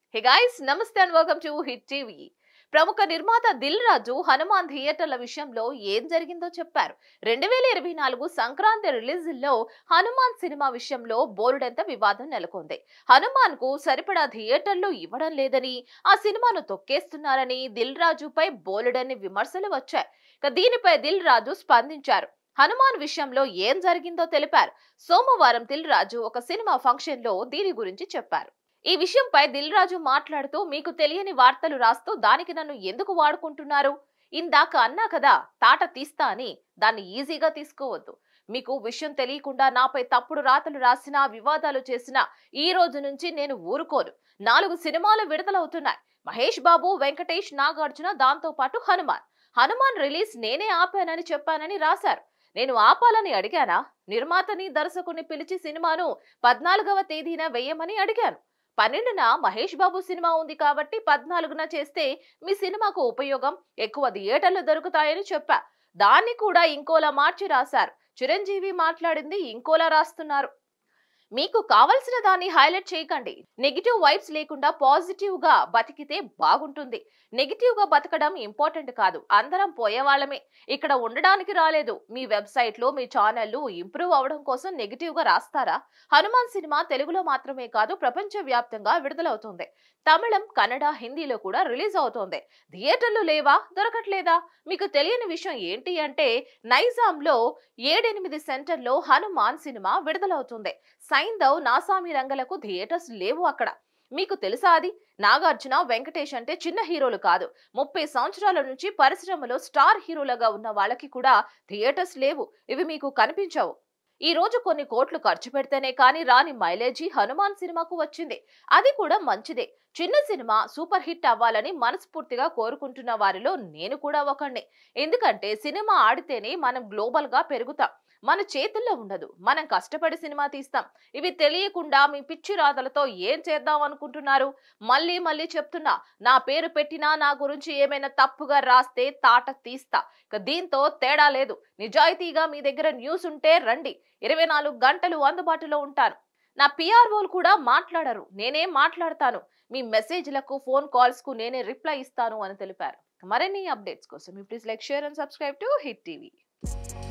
Hey guys, Namaste and welcome to Hit TV. ప్రముఖ నిర్మాత దిల్ రాజు హనుమాన్ థియేటర్ల విషయంలో ఏం జరిగిందో చెప్పారు. 2024 సంక్రాంతి రిలీజ్లో హనుమాన్ సినిమా విషయంలో బోలెడంత వివాదం నెలకొంది. హనుమాన్ కు సరిపడా థియేటర్లు ఇవ్వడం లేదని, ఆ సినిమాను తొక్కేస్తున్నారని దిల్ రాజుపై బోలెడన్ని విమర్శలు వచ్చాయి. దీనిపై దిల్ రాజు స్పందించారు. హనుమాన్ విషయంలో ఏం జరిగిందో తెలిపారు. సోమవారం దిల్ రాజు ఒక సినిమా ఫంక్షన్ లో దీని గురించి చెప్పారు. ఈ విషయంపై దిల్ రాజు మాట్లాడుతూ, మీకు తెలియని వార్తలు రాస్తూ దానికి నన్ను ఎందుకు వాడుకుంటున్నారు? ఇందాక అన్నా కదా తాట తీస్తా అని, దాన్ని ఈజీగా తీసుకోవద్దు. మీకు విషయం తెలియకుండా నాపై తప్పుడు రాతలు రాసినా, వివాదాలు చేసినా ఈ రోజు నుంచి నేను ఊరుకోను. 4 సినిమాలు విడుదలవుతున్నాయి. మహేష్ బాబు, వెంకటేష్, నాగార్జున, దాంతో పాటు హనుమాన్ రిలీజ్ నేనే ఆపానని చెప్పానని రాశారు. నేను ఆపాలని అడిగానా? నిర్మాతని, దర్శకుని పిలిచి సినిమాను 14వ తేదీన వేయమని అడిగాను. 12న మహేష్ బాబు సినిమా ఉంది కాబట్టి 14న చేస్తే మీ సినిమాకు ఉపయోగం, ఎక్కువ థియేటర్లు దొరుకుతాయని చెప్పా. దాన్ని కూడా ఇంకోలా మార్చి రాశారు. చిరంజీవి మాట్లాడింది ఇంకోలా రాస్తున్నారు. మీకు కావలసిన దాన్ని హైలైట్ చేయకండి. నెగిటివ్ వైబ్స్ లేకుండా పాజిటివ్ గా బతికితే బాగుంటుంది. నెగిటివ్ గా బతకడం ఇంపార్టెంట్ కాదు. అందరం పోయేవాళ్ళమే. ఇక్కడ ఉండడానికి రాలేదు. మీ వెబ్సైట్ లో, మీ ఛానళ్లు ఇంప్రూవ్ అవడం కోసం నెగిటివ్ గా రాస్తారా? హనుమాన్ సినిమా తెలుగులో మాత్రమే కాదు, ప్రపంచ వ్యాప్తంగా విడుదలవుతుంది. తమిళం, కన్నడ, హిందీలో కూడా రిలీజ్ అవుతోంది. థియేటర్లు లేవా? దొరకట్లేదా? మీకు తెలియని విషయం ఏంటి అంటే, నైజాంలో 7-8 సెంటర్లో హనుమాన్ సినిమా విడుదలవుతుంది. సైంధవ్, నాసామి రంగలకు థియేటర్స్ లేవు అక్కడ. మీకు తెలుసా అది? నాగార్జున, వెంకటేష్ అంటే చిన్న హీరోలు కాదు. 30 సంవత్సరాల నుంచి పరిశ్రమలో స్టార్ హీరోలుగా ఉన్న వాళ్ళకి కూడా థియేటర్స్ లేవు. ఇవి మీకు కనిపించవు. ఈ రోజు కొన్ని కోట్లు ఖర్చు పెడితేనే కానీ రాని మైలేజీ హనుమాన్ సినిమాకు వచ్చింది. అది కూడా మంచిదే. చిన్న సినిమా సూపర్ హిట్ అవ్వాలని మనస్ఫూర్తిగా కోరుకుంటున్న వారిలో నేను కూడా ఒకణ్ణి. ఎందుకంటే సినిమా ఆడితేనే మనం గ్లోబల్ గా పెరుగుతాం. మన చేతుల్లో ఉండదు. మనం కష్టపడి సినిమా తీస్తాం. ఇవి తెలియకుండా మీ పిచ్చి రాతలతో ఏం చేద్దాం అనుకుంటున్నారు? మళ్ళీ మళ్ళీ చెప్తున్నా, నా పేరు పెట్టినా, నా గురించి ఏమైనా తప్పుగా రాస్తే తాట తీస్తా. దీంతో తేడా లేదు. నిజాయితీగా మీ దగ్గర న్యూస్ ఉంటే రండి. 24 గంటలు అందుబాటులో ఉంటాను. నా పిఆర్ఓలు కూడా మాట్లాడరు, నేనే మాట్లాడతాను. మీ మెసేజ్లకు, ఫోన్ కాల్స్ కు నేనే రిప్లై ఇస్తాను అని తెలిపారు. మరిన్ని అప్డేట్స్ కోసం please like, share and subscribe to hit TV.